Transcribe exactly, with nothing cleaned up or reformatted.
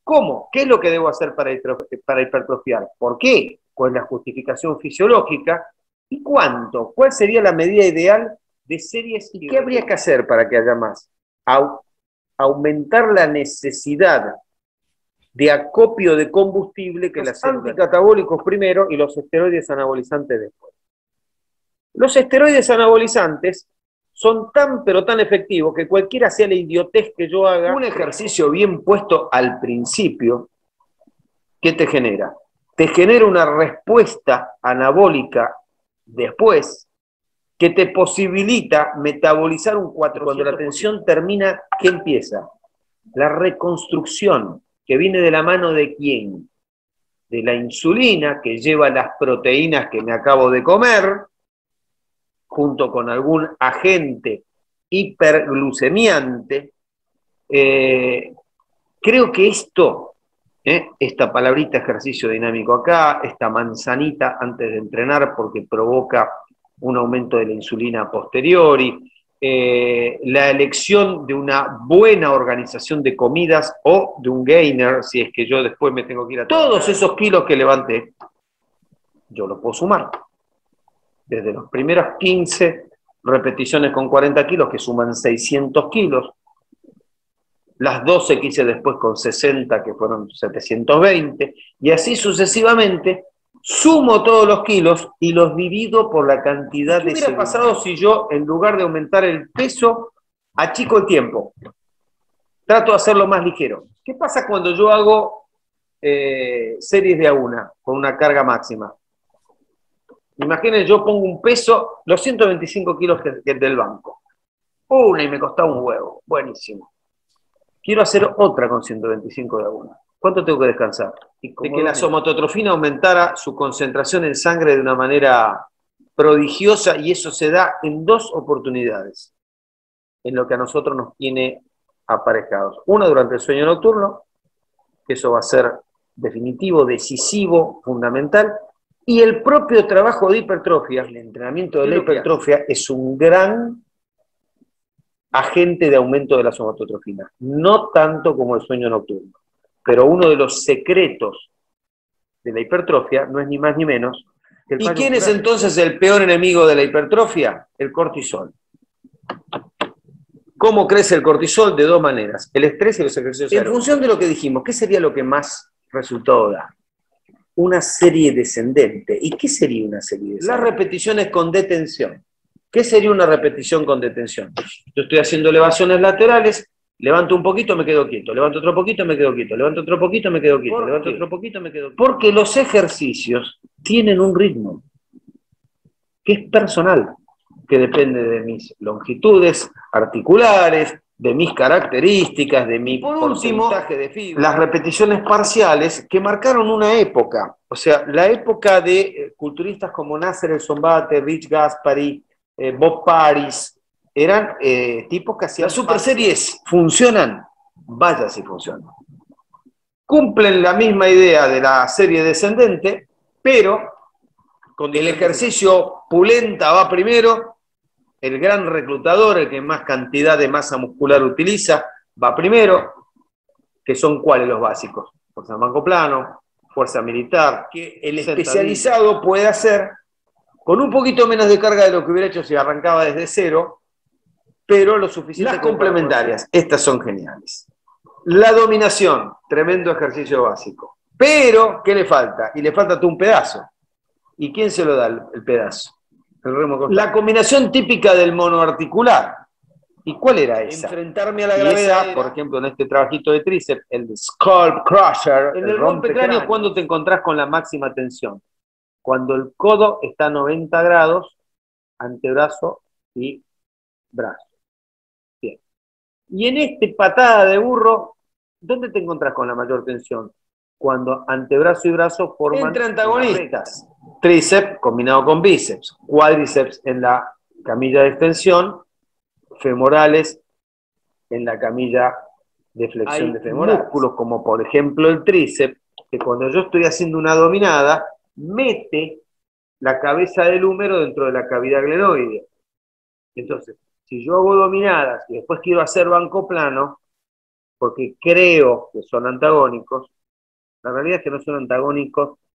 ¿Cómo? ¿Qué es lo que debo hacer para, para hipertrofiar? ¿Por qué? ¿Cuál es la justificación fisiológica? ¿Y cuánto? ¿Cuál sería la medida ideal de series? ¿Y qué habría que hacer para que haya más? A aumentar la necesidad de acopio de combustible que los anticatabólicos primero y los esteroides anabolizantes después. Los esteroides anabolizantes son tan pero tan efectivos que cualquiera sea la idiotez que yo haga, un ejercicio bien puesto al principio, ¿qué te genera? Te genera una respuesta anabólica después que te posibilita metabolizar un cuatro. Cuando la tensión termina, ¿qué empieza? La reconstrucción, que viene de la mano de ¿quién? De la insulina, que lleva las proteínas que me acabo de comer, junto con algún agente hiperglucemiante. Eh, creo que esto, eh, esta palabrita ejercicio dinámico acá, esta manzanita antes de entrenar porque provoca un aumento de la insulina a posteriori, eh, la elección de una buena organización de comidas o de un gainer, si es que yo después me tengo que ir a... Todos esos kilos que levanté, yo los puedo sumar. Desde las primeras quince repeticiones con cuarenta kilos, que suman seiscientos kilos, las doce que hice después con sesenta, que fueron setecientos veinte, y así sucesivamente, sumo todos los kilos y los divido por la cantidad de... ¿Qué hubiera pasado si yo, en lugar de aumentar el peso, achico el tiempo? Trato de hacerlo más ligero. ¿Qué pasa cuando yo hago eh, series de a una, con una carga máxima? Imaginen, yo pongo un peso, los ciento veinticinco kilos que, que del banco. Una y me costaba un huevo. Buenísimo. Quiero hacer otra con ciento veinticinco de a una. ¿Cuánto tengo que descansar? De que la somatotrofina aumentara su concentración en sangre de una manera prodigiosa, y eso se da en dos oportunidades, en lo que a nosotros nos tiene aparejados. Una durante el sueño nocturno, que eso va a ser definitivo, decisivo, fundamental, y el propio trabajo de hipertrofia, el entrenamiento de la hipertrofia es un gran agente de aumento de la somatotrofina, no tanto como el sueño nocturno, pero uno de los secretos de la hipertrofia no es ni más ni menos que el... ¿Y quién es entonces el peor enemigo de la hipertrofia? El cortisol. ¿Cómo crece el cortisol? De dos maneras, el estrés y los ejercicios. En función de lo que dijimos, ¿qué sería lo que más resultado da? Una serie descendente. ¿Y qué sería una serie descendente? Las repeticiones con detención. ¿Qué sería una repetición con detención? Yo estoy haciendo elevaciones laterales, levanto un poquito, me quedo quieto, levanto otro poquito, me quedo quieto, levanto otro poquito, me quedo quieto, levanto otro poquito, me quedo quieto. Porque los ejercicios tienen un ritmo que es personal, que depende de mis longitudes articulares, de mis características, de mi porcentaje de fibra. Las repeticiones parciales que marcaron una época, o sea, la época de culturistas como Nasser El Sombate, Rich Gaspari, eh, Bob Paris, eran eh, tipos que hacían... Las super series funcionan, vaya si funcionan. Cumplen la misma idea de la serie descendente, pero con el ejercicio pulenta va primero, el gran reclutador, el que más cantidad de masa muscular utiliza, va primero, que son cuáles los básicos: fuerza banco plano, fuerza militar, que el especializado puede hacer con un poquito menos de carga de lo que hubiera hecho si arrancaba desde cero, pero lo suficiente. Las complementarias, estas son geniales. La dominación, tremendo ejercicio básico. Pero, ¿qué le falta? Y le falta todo un pedazo. ¿Y quién se lo da el, el pedazo? El remo constante. La combinación típica del monoarticular. ¿Y cuál era esa? Enfrentarme a la gravedad, era, por ejemplo, en este trabajito de tríceps, el Skull Crusher, en el, el rompecráneo, ¿cuándo te encontrás con la máxima tensión? Cuando el codo está a noventa grados, antebrazo y brazo. Bien. Y en este patada de burro, ¿dónde te encontrás con la mayor tensión? Cuando antebrazo y brazo forman entre antagonistas. Tríceps combinado con bíceps, cuádriceps en la camilla de extensión, femorales en la camilla de flexión. Hay de femorales. Músculos como por ejemplo el tríceps, que cuando yo estoy haciendo una dominada, mete la cabeza del húmero dentro de la cavidad glenoidea. Entonces, si yo hago dominadas y después quiero hacer banco plano, porque creo que son antagónicos, la realidad es que no son antagónicos